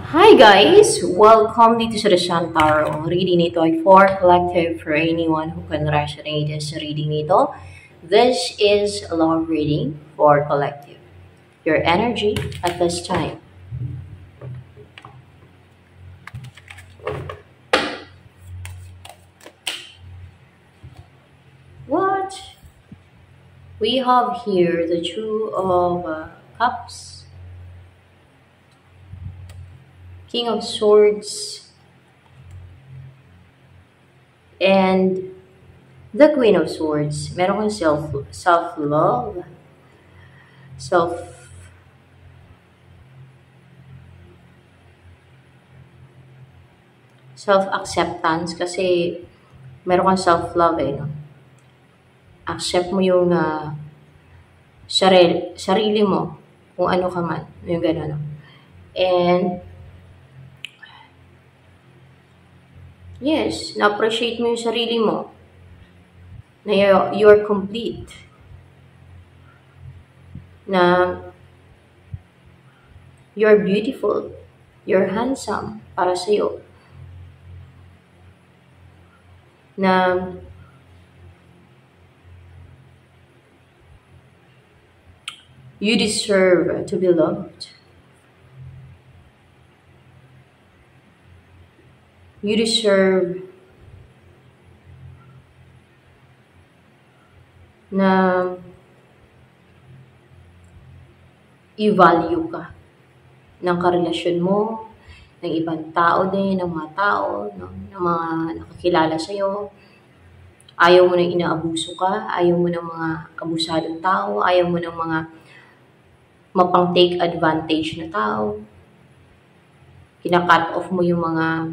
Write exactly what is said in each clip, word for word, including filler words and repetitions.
Hi guys! Welcome dito sa The Shantaro. Ang reading nito ay for collective for anyone who can resonate sa reading nito. This is a love reading for collective. Your energy at this time. What? We have here the Two of uh, Cups. King of Swords, and the Queen of Swords. Meron kang self, self-love, self, self-acceptance, kasi meron kang self-love eh, no? Accept mo yung uh, sarili, sarili mo, kung ano ka man, yung gano'n, no? And yes, na-appreciate mo yung sarili mo. Na you're, you're complete. Na you're beautiful. You're handsome para sa'yo. Na you deserve to be loved. You deserve na i-value ka ng karelasyon mo, ng ibang tao din, ng mga tao, no? Ng mga nakakilala sa'yo. Ayaw mo nang inaabuso ka, ayaw mo ng mga abusadong tao, ayaw mo ng mga mapang-take advantage na tao. Kina-cut off mo yung mga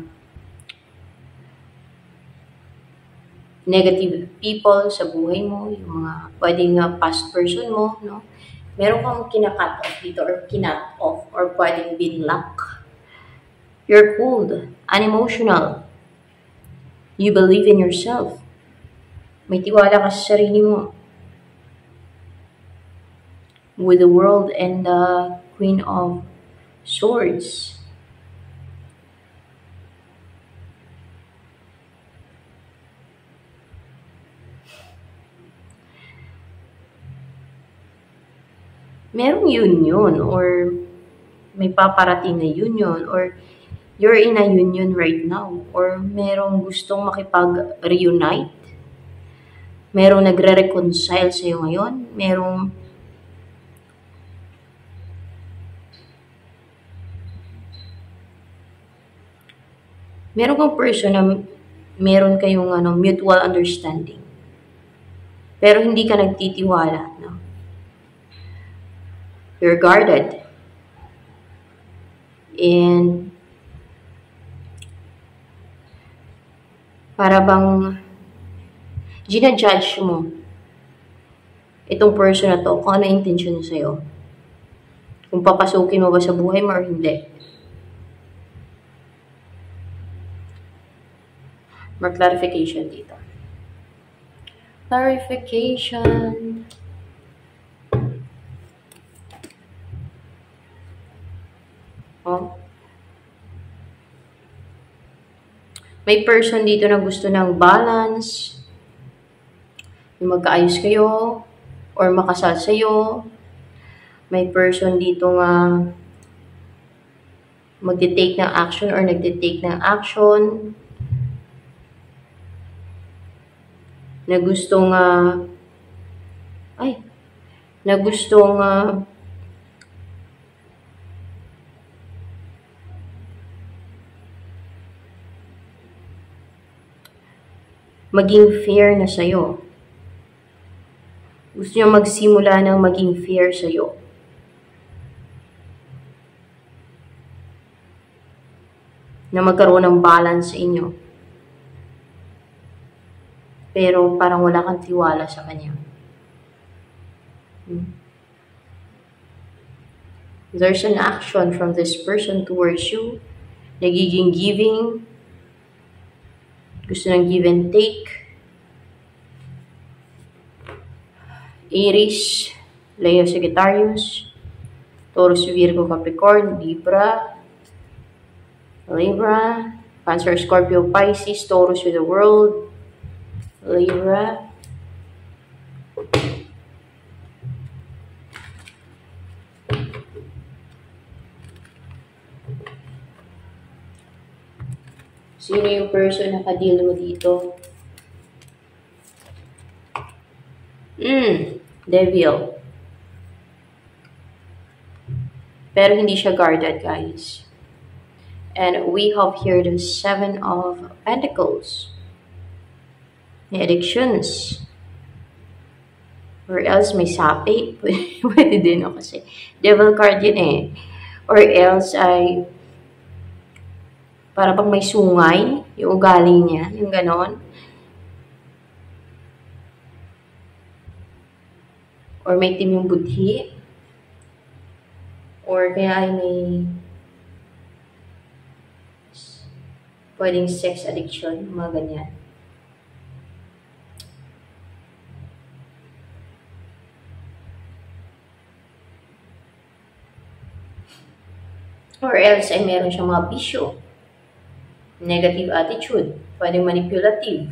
negative people sa buhay mo, yung mga pwedeng uh, past person mo, no? Meron kang kina-cut off dito or kinat off or pwedeng binlock. You're cold, unemotional. You believe in yourself. May tiwala ka sa sarili mo. With the World and the Queen of Swords. Merong union or may paparating na union or you're in a union right now or merong gustong makipag-reunite. Merong nagre-reconcile sa'yo ngayon. Merong meron kang person na meron kayong ano, mutual understanding. Pero hindi ka nagtitiwala, no? You're guarded. And para bang gina-judge mo itong person na to kung ano intention niya sa'yo. Kung papasukin mo ba sa buhay mo or hindi. More clarification dito. Clarification. Oh. May person dito na gusto ng balance, yung magkaayos kayo, or makasal sa'yo. May person dito nga magte-take ng action or nagte-take ng action, na gustong uh, ay, na gustong uh, maging fair na sa'yo. Gusto niya magsimula ng maging fair sa'yo. Na magkaroon ng balance sa inyo. Pero parang wala kang tiwala sa kanya. Hmm. There's an action from this person towards you. Nagiging giving. Gusto ng give and take. Aries, Leo, Sagittarius, Taurus, Virgo, Capricorn, Libra, Libra, Cancer, Scorpio, Pisces, Taurus with the world, Libra, sino yung person na ka-deal mo dito? Hmm, Devil. Pero hindi siya guarded, guys. And we have here the Seven of Pentacles. May addictions. Or else may sapi. Pwede din o kasi. Devil card yun eh. Or else ay para bang may sungay. Yung ugali niya. Yung ganon. Or may team yung budhi. Or kaya ay may pwedeng sex addiction, mga ganyan. Or else ay meron siyang mga bisyo. Negative attitude. Pwedeng manipulative.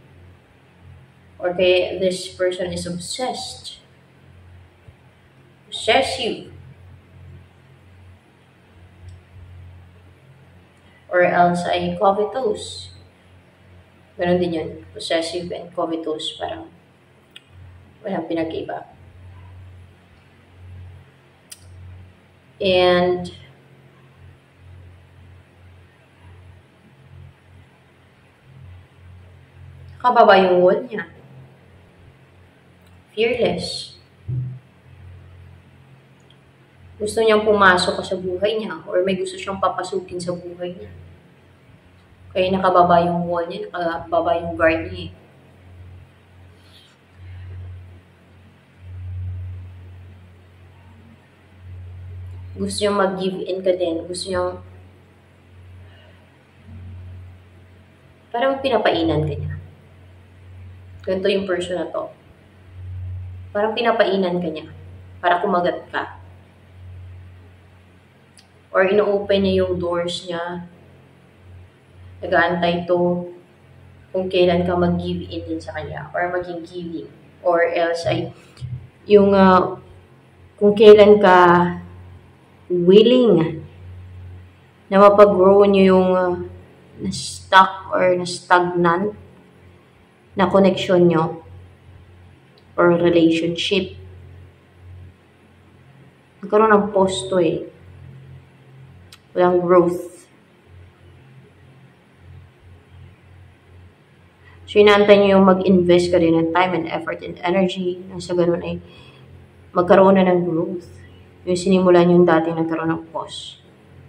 Or kaya this person is obsessed. Possessive. Or else ay covetous. Ganon din yun. Possessive and covetous. Parang walang pinag-iba. And kababa yung wall niya. Fearless. Gusto niyang pumasok sa buhay niya or may gusto siyang papasukin sa buhay niya. Kaya nakababa yung wall niya, nakababa yung guard niya. Gusto niyang mag-give in ka din. Gusto niyang parang pinapainan ka niya. Ganito yung person na to. Parang pinapainan ka niya para kumagat ka. Or ino-open niya yung doors niya. Nag-aantay to kung kailan ka mag-give in din sa kanya or maging giving. Or else ay yung uh, kung kailan ka willing na mapag-grow niyo yung uh, na-stuck or na-stagnant na connection nyo or relationship. Nagkaroon ng posto eh. Walang growth. So, inaantay nyo yung mag-invest ka rin ng time and effort and energy nang sa ganun ay magkaroon na ng growth. Yung sinimulan yung dating nagkaroon ng pause.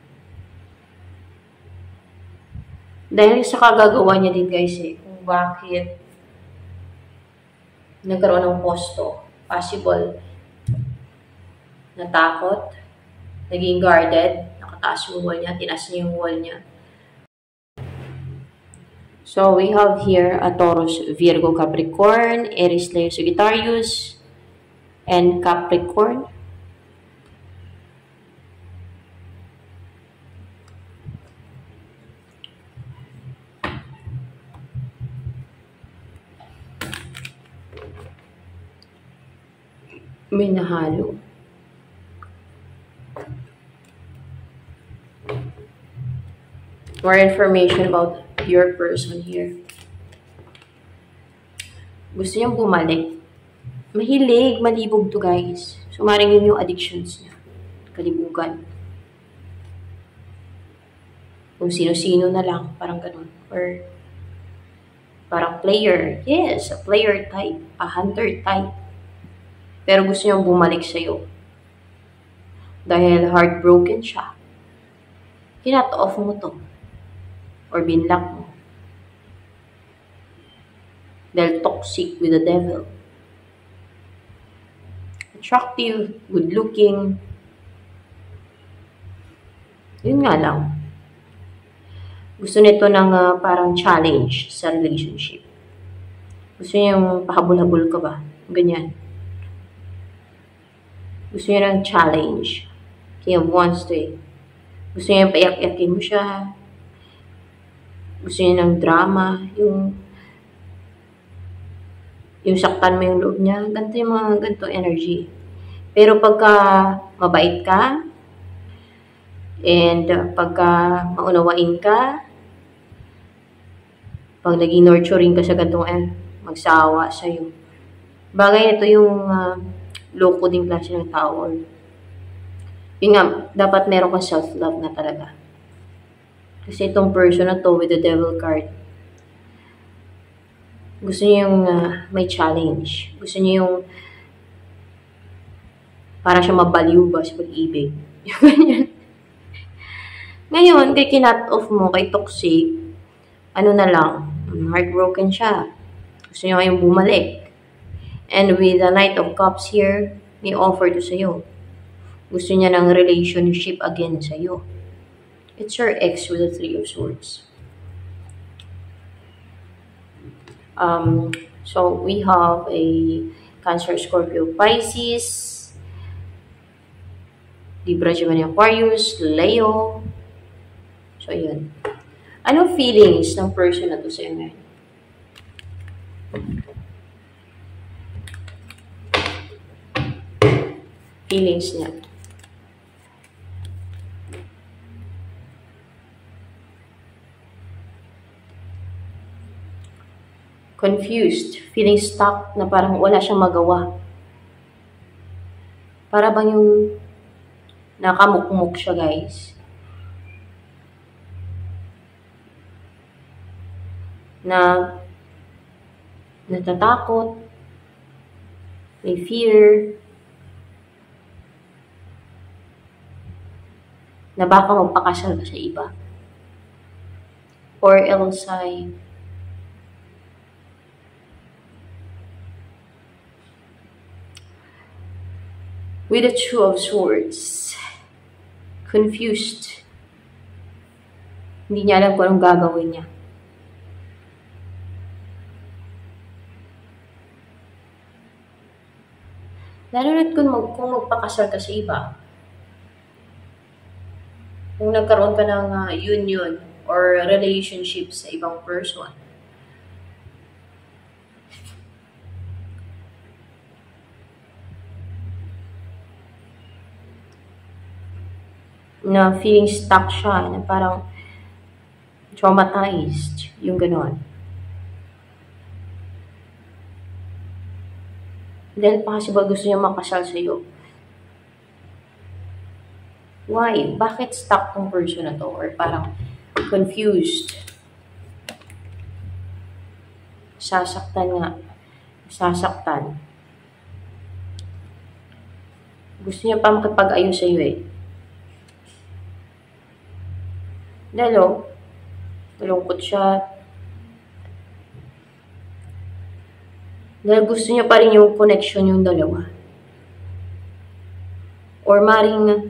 Dahil sa kagagawa niya din guys eh, kung bakit nagkaroon ng posto. Possible natakot, naging guarded, nakataas yung wall niya, tinaas niya yung wall niya. So, we have here a Taurus, Virgo, Capricorn, Aries, Leo, Sagittarius, and Capricorn. May nahalo. More information about your person here. Gusto niyang bumalik. Mahilig, malibog to guys. So, maring yun yung addictions niya. Kalibugan. Kung sino-sino na lang. Parang ganun. Or, parang player. Yes, a player type. A hunter type. Pero gusto niyang bumalik sa'yo. Dahil heartbroken siya. Kinat-off mo to. Or binlock mo. Dahil toxic with the devil. Attractive, good-looking. Yun nga lang. Gusto nito ng uh, parang challenge sa relationship. Gusto niya yung pahabol-habol ka ba? Ganyan. Gusto niya ng challenge. Kaya wants to eh. Gusto niya yung paiyak-iyakin mo siya. Gusto niya ng drama, yung yung saktan mo yung loob niya. Ganito yung mga ganitong energy. Pero pagka mabait ka, and uh, pagka maunawain ka, pag naging nurturing ka sa ganitong eh, magsawa sa'yo. Bagay ito yung uh, loko din klase ng tao. Yun nga, dapat meron kang self-love na talaga. Kasi itong person na to with the devil card, gusto niya yung uh, may challenge. Gusto niya yung para siya mabaliw ba sa pag-ibig. Ngayon, kay kinat off mo, kay toxic, ano na lang, heartbroken siya. Gusto niya kayong bumalik. And with the Knight of Cups here, may offer to sa'yo. Gusto niya ng relationship again sa'yo. It's your ex with the Three of Swords. Um, so, we have a Cancer, Scorpio, Pisces, Libra, Gemini, Aquarius, Leo. So, yun. Ano feelings ng person na to sa'yo ngayon? Feelings niya. Confused. Feeling stuck na parang wala siyang magawa. Para bang yung nakamukmuk siya, guys. Na natatakot, may fear, na baka magpakasal ka sa iba. Or else ay with the Two of Swords, confused. Hindi niya alam kung anong gagawin niya. Lalo na't kung, mag, kung magpakasal ka sa iba, kung nagkaroon ka ng uh, union or relationship sa ibang person, na feeling stuck siya, na parang traumatized, yung ganon. Dahil possible gusto niya makasal sa'yo. Why? Bakit stuck tong person na to? Or parang confused. Sasaktan nga. Sasaktan. Gusto niya pa makipag-ayos sa'yo eh. Dahil oh, malungkot siya. Dahil gusto niya pa rin yung connection yung dalawa. Or maring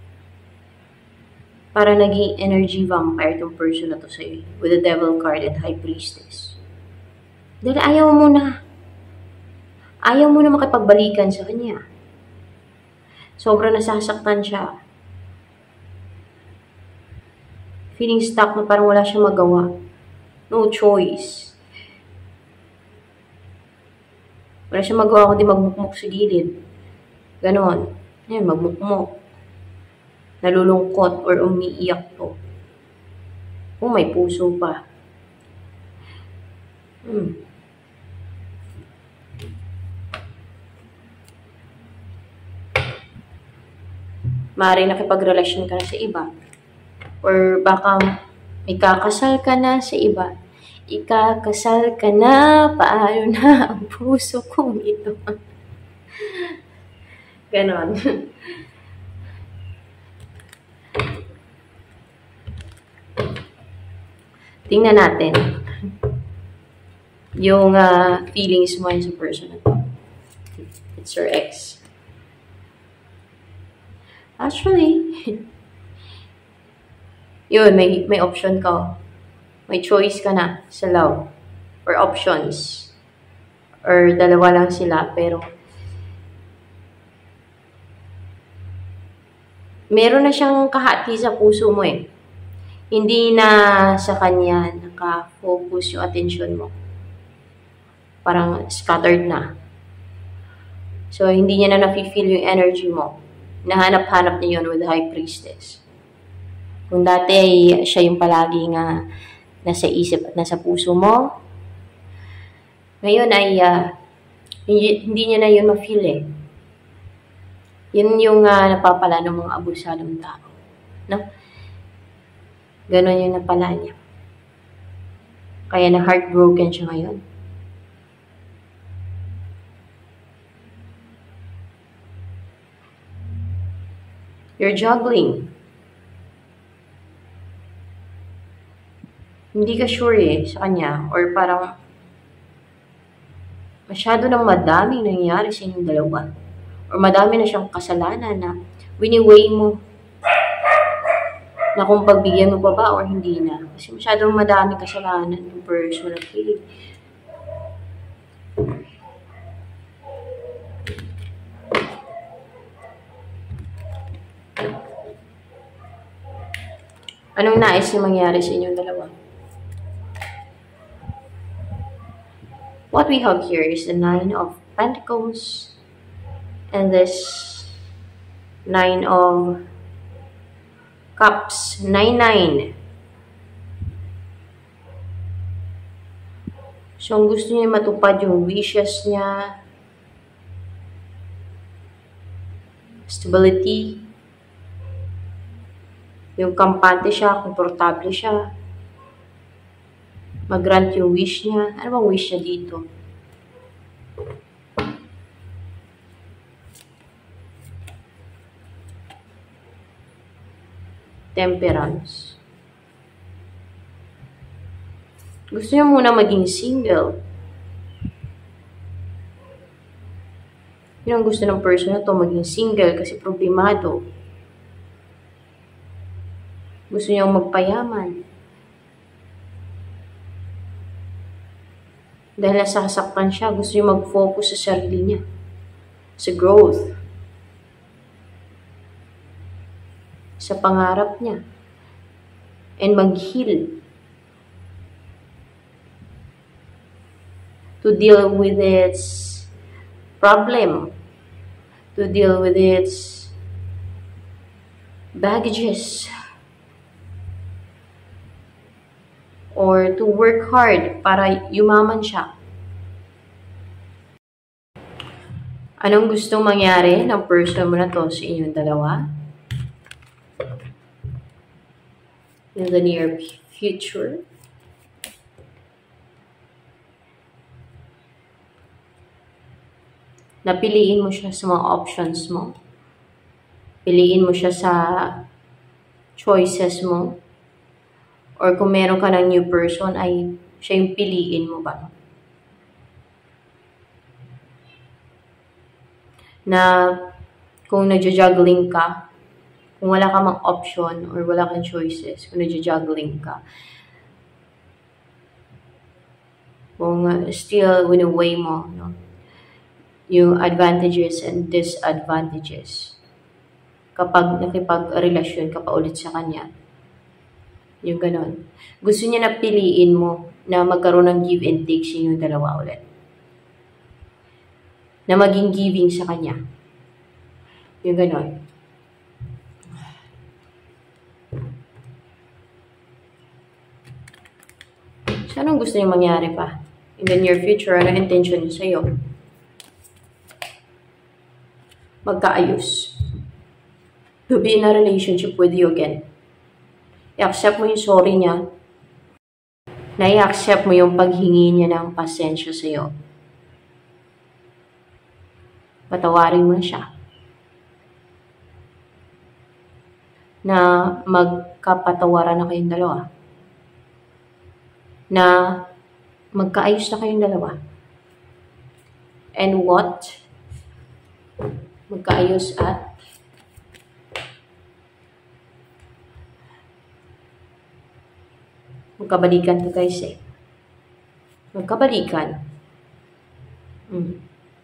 para naging energy vampire tong person na to sa'yo. With the Devil card and High Priestess. Dahil ayaw mo na. Ayaw mo na makipagbalikan sa kanya. Sobrang nasasaktan siya. Feeling stuck na parang wala siyang magawa. No choice. Wala siyang magawa kundi magmukmuk sa gilid. Ganon. Ayan, magmukmuk. Nalulungkot or umiiyak to. Kung may puso pa. Hmm. Maaaring nakipagrelasyon ka na sa iba. Or baka may kakasal ka na sa iba. Ikakasal ka na, paano na ang puso kong ito? Ganon. Tingnan natin yung uh, feelings mo sa person na to. It's your ex. Actually, yun, may, may option ka. May choice ka na sa love. Or options. Or dalawa lang sila, pero meron na siyang kahati sa puso mo eh. Hindi na sa kanya naka-focus yung attention mo. Parang scattered na. So, hindi niya na nafe-feel yung energy mo. Nahanap-hanap niya yun with the High Priestess. Kung dati ay siya yung palagi nga nasa isip at nasa puso mo, ngayon ay uh, hindi, hindi niya na yun ma-feel eh. Yun yung uh, napapala ng mga abusadong tao. No? Ganon yung napala niya. Kaya na heartbroken siya ngayon. You're juggling. Hindi ka sure eh sa kanya. Or parang masyado nang madaming nangyayari sa inyong dalawa. Or madami na siyang kasalanan na wini-weigh mo na kung pagbigyan mo pa ba or hindi na. Kasi masyadong madaming kasalanan yung person, okay? Anong nais yung mangyari sa inyong dalawa? What we have here is the Nine of Pentacles and this Nine of Cups. Nine, nine. So, ang gusto niya matupad yung wishes niya. Stability. Yung kampante siya, komportable siya. Mag-grant yung wish niya. Ano bang wish niya dito? Temperance. Gusto niya muna maging single. Yun ang gusto ng person na to, maging single kasi problemado. Gusto niyang magpayaman. Dahil nasasaktan siya, gusto niya mag-focus sa sarili niya. Sa growth. Sa pangarap niya. And mag-heal. To deal with its problem. To deal with its baggages. Or to work hard para yumaman siya. Anong gustong mangyari ng person mo na to sa inyong dalawa? In the near future. Napiliin mo siya sa mga options mo. Piliin mo siya sa choices mo. Or kung meron ka ng new person, ay siya yung piliin mo ba? Na kung nagja-juggling ka, kung wala ka mang option or wala kang choices, kung nagja-juggling ka, kung uh, still wini-weigh mo, no? Yung advantages and disadvantages kapag nakipag-relasyon ka pa ulit sa kanya. Yung ganon. Gusto niya na piliin mo na magkaroon ng give and take sa inyong dalawa ulit. Na maging giving sa kanya. Yung ganon. So, anong gusto niya mangyari pa? In the near future, ano intention niya sa'yo? Magkaayos. To be in a relationship with you again. I-accept mo yung sorry niya. Na i-accept mo yung paghingi niya ng pasensya sa'yo. Patawarin mo na siya. Na magkapatawaran na kayong dalawa. Na magkaayos na kayong dalawa. And what? Magkaayos at magkabalikan to guys eh. Magkabalikan. Mm.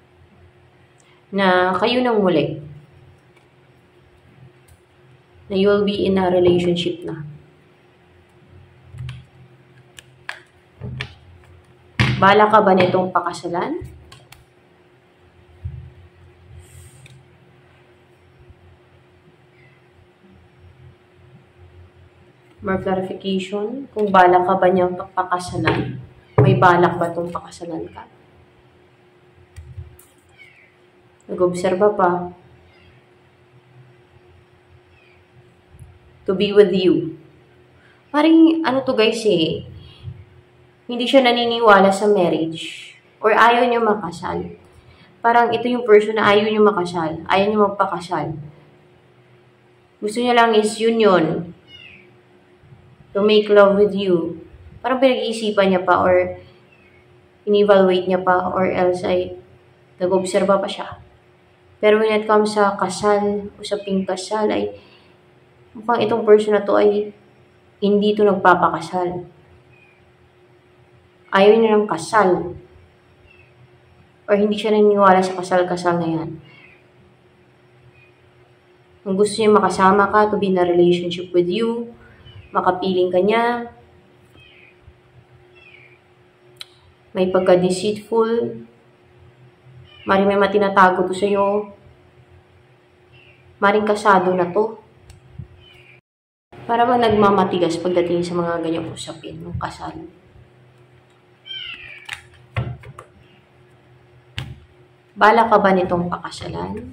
Na kayo nang muli. Na you will be in a relationship na. Bala ka ba nitong pakasalan? More clarification, kung balak ka ba niyang pakasalan, may balak ba itong pakasalan ka? Nag-obserba pa. To be with you. Parang ano to guys eh, hindi siya naniniwala sa marriage or ayaw niya makasal. Parang ito yung person na ayaw niya makasal, ayaw niya magpakasal. Gusto niya lang is union. To make love with you. Parang pinag-iisipan niya pa or in-evaluate niya pa or else ay nag-obserba pa siya. Pero when it comes sa kasal, usaping kasal ay mukhang itong person na to ay hindi to nagpapakasal. Ayaw niya ng kasal. Or hindi siya naniniwala sa kasal-kasal na yan. Kung gusto niya makasama ka to be in a relationship with you, makapiling ka niya, may pagka-deceitful, maring may matinatago to sa'yo, maring kasado na to. Para ba nagmamatigas pagdating sa mga ganyang usapin ng kasal? Bala ka ba nitong pakasalan?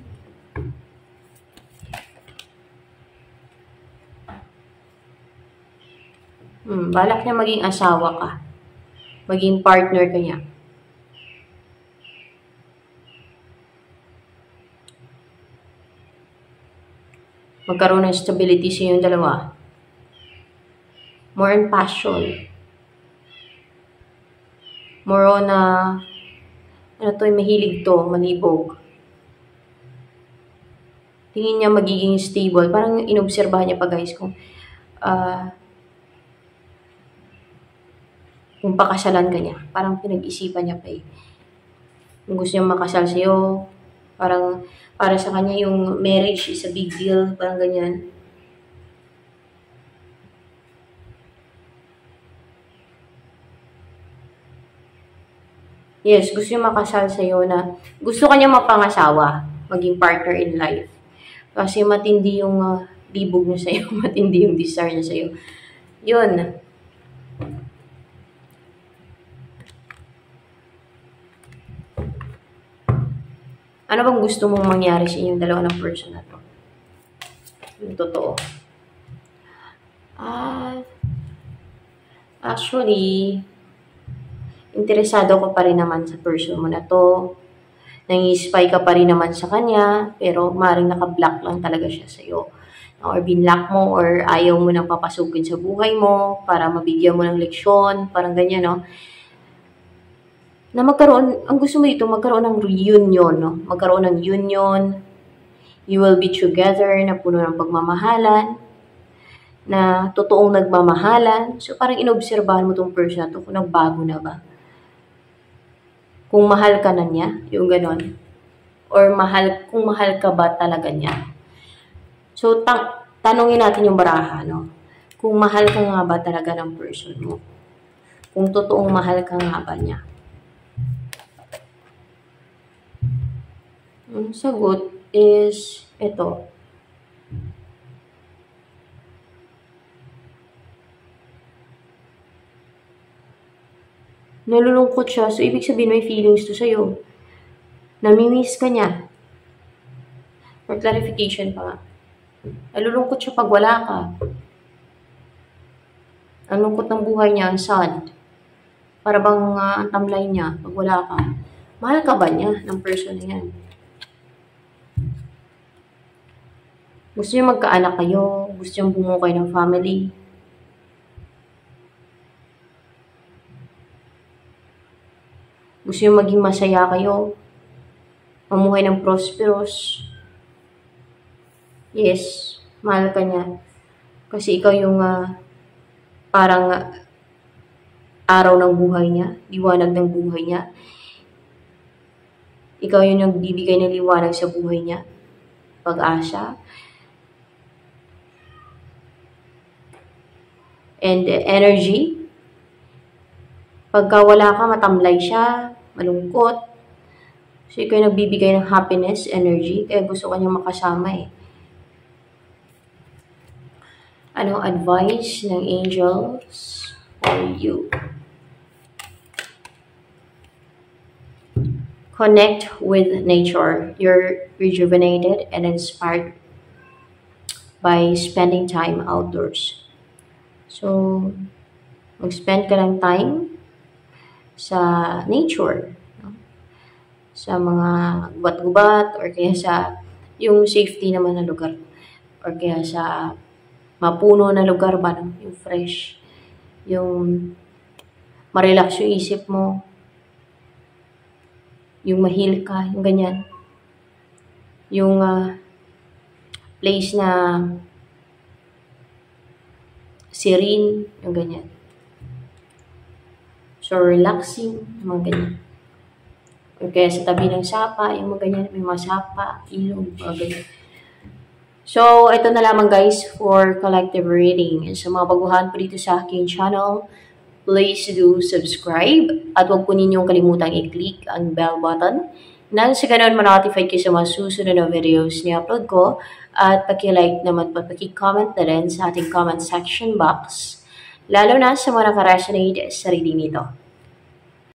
Hmm, balak niya maging asawa ka. Maging partner ka niya. Magkaroon ng stability sa inyong dalawa. More on passion. More on na, uh, ano to, mahilig to, manibog. Tingin niya magiging stable. Parang inobserbahan niya pa guys kung, uh, kung pakasalan ka niya. Parang pinag-isipan niya pa eh. Kung gusto niya makasal sa'yo, parang para sa kanya yung marriage is a big deal. Parang ganyan. Yes, gusto niya makasal sa'yo na gusto kanya mapangasawa, maging partner in life. Kasi matindi yung uh, libog niya sa'yo, matindi yung desire niya sa'yo. Yun. Ano bang gusto mong mangyari sa inyong dalawa ng person na to? Yung totoo. Ah, actually, interesado ka pa rin naman sa person mo na to. Nang-i-spy ka pa rin naman sa kanya, pero maring naka-block lang talaga siya sa'yo. Or binlock mo, or ayaw mo nang papasukin sa buhay mo, para mabigyan mo ng leksyon, parang ganyan, no? Na magkaroon, ang gusto mo dito, magkaroon ng reunion, no? Magkaroon ng union, you will be together, na puno ng pagmamahalan, na totoong nagmamahalan. So, parang inobserbahan mo tong person na to, kung nagbago na ba. Kung mahal ka na niya, yung ganon. Or mahal, kung mahal ka ba talaga niya. So, tang tanungin natin yung baraha, no? Kung mahal ka nga ba talaga ng person mo. Kung totoong mahal ka nga ba niya. Ang sagot is ito. Nalulungkot siya, so ibig sabihin may feelings to sa'yo. Namimiss ka niya. For clarification pa nga. Nalulungkot siya pag wala ka. Ang lungkot ng buhay niya, ang sad. Para bang uh, ang tamlay niya pag wala ka. Mahal ka ba niya ng person na yan? Gusto niya magkaanak kayo, gusto niya bumuo kayo ng family. Gusto niya maging masaya kayo, mamuhay ng prosperous. Yes, mahal ka niya. Kasi ikaw yung uh, parang uh, araw ng buhay niya, liwanag ng buhay niya. Ikaw yung nagbibigay ng liwanag sa buhay niya, pag-asa. And energy, Pagka wala ka, matamlay siya, malungkot. So, ikaw yung nagbibigay ng happiness, energy, kaya gusto ka niyang makasama eh. Anong advice ng angels for you? Connect with nature. You're rejuvenated and inspired by spending time outdoors. So, mag-spend ka ng time sa nature. No? Sa mga gubat-gubat or kaya sa yung safety naman na lugar. Or kaya sa mapuno na lugar ba, no? Yung fresh. Yung ma-relax yung isip mo. Yung mahil ka, yung ganyan. Yung uh, place na serene, yung ganyan. So, relaxing, yung mga ganyan. O kaya sa tabi ng sapa, yung mga ganyan, may mga sapa, ilog, mga ganyan. So, ito na lamang guys for collective reading. Sa mga baguhan po dito sa aking channel, please do subscribe at huwag po ninyong kalimutang i-click ang bell button nang sa ganun ma-notify kayo sa mga susunod na videos ni upload ko at paki-like naman po at paki-comment na rin sa ating comment section box lalo na sa mga nakaresonate sa reading nito.